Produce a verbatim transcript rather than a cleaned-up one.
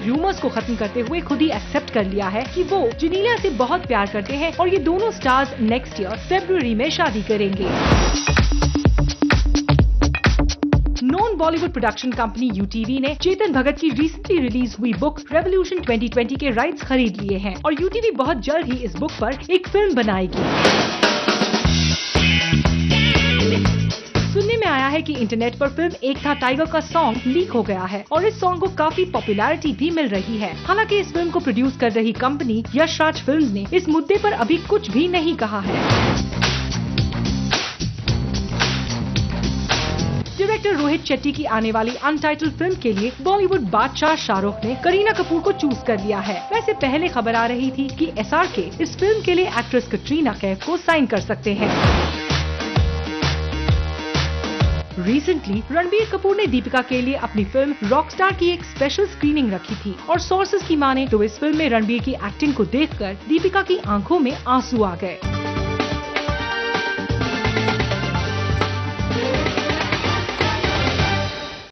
Rumours को खत्म करते हुए खुद ही एक्सेप्ट कर लिया है कि वो जेनेलिया से बहुत प्यार करते हैं और ये दोनों स्टार्स नेक्स्ट ईयर फरवरी में शादी करेंगे। Non Bollywood production company U T V ने चेतन भगत की रिसेंटली रिलीज हुई बुक रेवोल्यूशन ट्वेंटी ट्वेंटी के राइट्स खरीद लिए हैं और यू टी वी बहुत जल्द ही इस बुक पर एक फिल्म बनाएगी। सुनने में आया है कि इंटरनेट पर फिल्म एक था टाइगर का सॉन्ग लीक हो गया है और इस सॉन्ग को काफी पॉपुलैरिटी भी मिल रही है। हालांकि इस फिल्म को प्रोड्यूस कर रही कंपनी यशराज फिल्म्स ने इस मुद्दे पर अभी कुछ भी नहीं कहा है। डायरेक्टर रोहित शेट्टी की आने वाली अनटाइटल्ड फिल्म के लिए बॉलीवुड बादशाह शाहरुख ने करीना कपूर को चूज कर लिया है। वैसे पहले खबर आ रही थी कि एस आर के इस फिल्म के लिए एक्ट्रेस करीना कैफ को साइन कर सकते हैं। रिसेंटली रणबीर कपूर ने दीपिका के लिए अपनी फिल्म रॉकस्टार की एक स्पेशल स्क्रीनिंग रखी थी और सोर्सेज की माने तो इस फिल्म में रणबीर की एक्टिंग को देखकर दीपिका की आंखों में आंसू आ गए।